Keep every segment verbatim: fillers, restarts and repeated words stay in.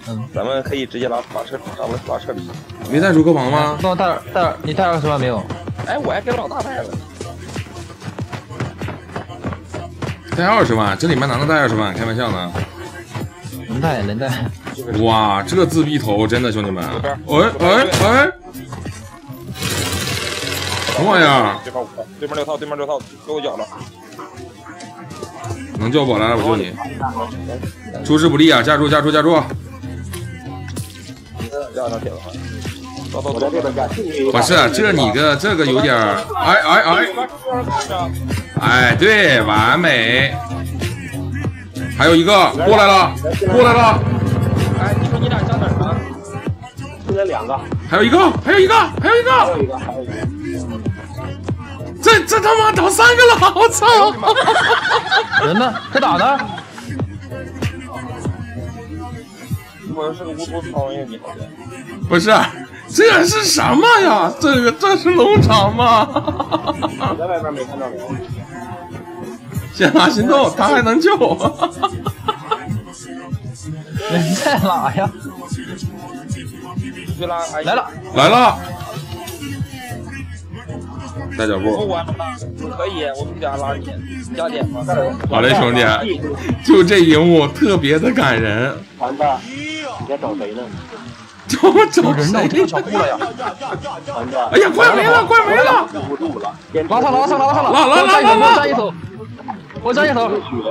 嗯， 咱们可以直接拉拉车，拉拉车里。 没带主客房吗？ 帮我带带，你带二十万没有？ 哎，我还给老大带了。 带二十万？这里面哪能带二十万？开玩笑呢？ 能带能带。 哇，这自闭头真的兄弟们！哎哎哎！什么玩意儿？ 对面六套，对面六套，给我缴了。 能叫我来了，我救你。出师不利啊！架住架住架住！ 架上铁子走走走， 不是这你个这个有点儿，哎哎哎，哎对，完美。还有一个过来了，过来了。 哎，你说你俩上哪儿呢？ 现在两个。 还有一个，还有一个，还有一个。 还有一个，还有一个。 这这他妈倒三个了，我操！ 人呢？在哪呢？ 我是个无头苍蝇，你好像。 不是，这是什么呀？这个这是农场吗？ 我在外边没看到人。 先发心动，他还能救。 人在哪呀？ 去拉， 来了， 来了。带脚步。 我可以，我不想拉你，加点吗？ 好嘞，兄弟，就这一幕特别的感人。 团子，你在找谁呢？ 找找人呢？我这个小布了呀！ 团子， 哎呀，快没了，快没了！ 不住了， 拉上拉上拉上了！ 拉拉拉拉拉！ 我站一头，我站一头。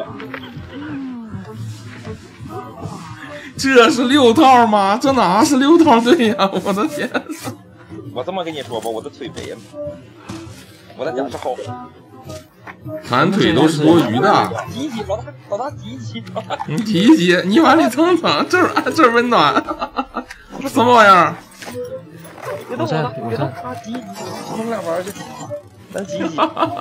这是六套吗？这哪是六套队呀！我的天！ 我这么跟你说吧，我的腿肥了，我在家是好。 弹腿都是多余的。 挤一挤，老大，老大挤一挤。 你挤一挤，你往里蹭蹭，这儿这儿温暖。什么玩意儿？ 别动我了，别动他挤一挤，我们俩玩去。咱挤一挤。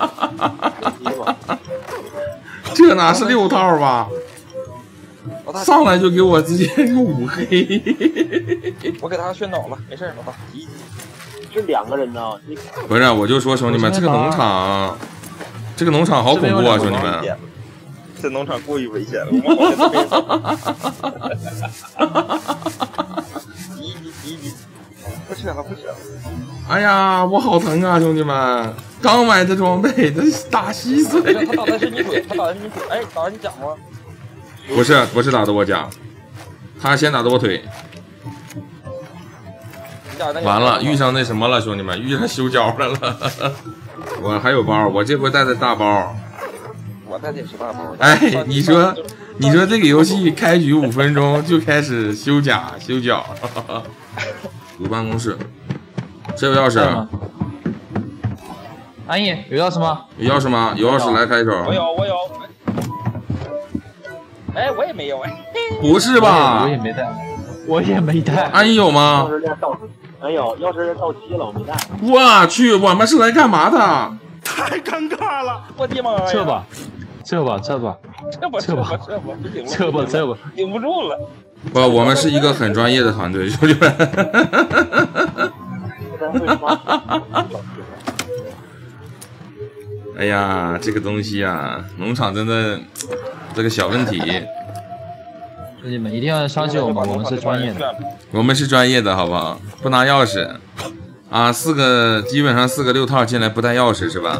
这哪是六套吧？上来就给我直接一个五黑。 我给他炫倒了，没事，老大挤一挤。 是两个人呢。 不是，我就说兄弟们，这个农场。这个农场好恐怖啊，兄弟们！ 这农场过于危险了。挤一挤，挤一挤，不扯了，不扯了。 哎呀，我好疼啊，兄弟们！刚买的装备，这打稀碎。 他打的是你腿，他打的是你腿，哎，打的你脚吗？ 不是，不是打的我脚，他先打的我腿。完了，遇上那什么了，兄弟们，遇上修脚的了。我还有包，我这回带的大包。 我带的也是大包。 哎，你说，你说这个游戏开局五分钟就开始修甲修脚。有办公室，谁有钥匙？ 安逸，有钥匙吗？ 有钥匙吗？有钥匙来开一手。 我有，我有。哎，我也没有哎。 不是吧？ 我也没带，我也没带。 安逸有吗？ 没有，钥匙到期了，我没带。 我去，我们是来干嘛的？ 太尴尬了！我的妈呀！ 撤吧，撤吧，撤吧， 撤吧，撤吧，撤吧，不行了， 撤吧，撤吧， 顶不住了。 不，我们是一个很专业的团队，兄弟们。哎呀，这个东西啊，农场真的这个小问题。 兄弟们一定要相信我们，我们是专业的。 我们是专业的，好不好？不拿钥匙啊，四个基本上四个六套进来不带钥匙是吧？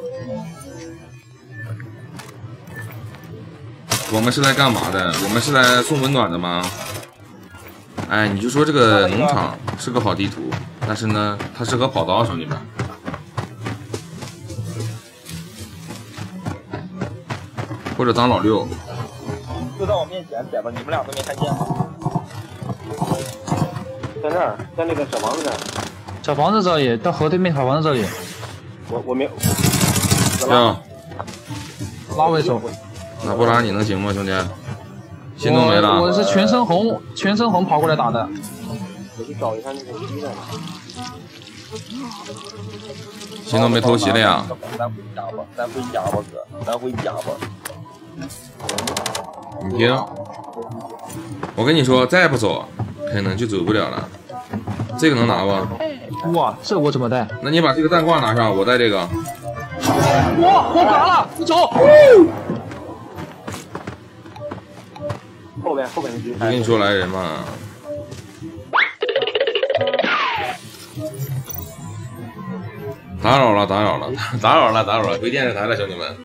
我们是来干嘛的？我们是来送温暖的吗？哎，你就说这个农场是个好地图，但是呢，它适合跑刀，兄弟们。或者当老六。 就在我面前，铁子，你们俩都没看见吗？ 在那儿，在那个小房子那儿。 小房子这里，到河对面小房子这里。 我我没有。 行。 拉我一手。 那不然你能行吗，兄弟？心动没了。 我是全身红，全身红跑过来打的。 我去找一下那个鸡蛋。 心动没偷袭了呀？ 咱回家吧，咱回家吧，哥，咱回家吧。 你听，我跟你说，再不走，可能就走不了了。这个能拿不？ 哇，这我怎么带？ 那你把这个弹挂拿上，我带这个。 哇，我拔了，你走。 后边后边的局。 不跟你说来人嘛。打扰了，打扰了，打扰了，打扰了，回电视台了，兄弟们。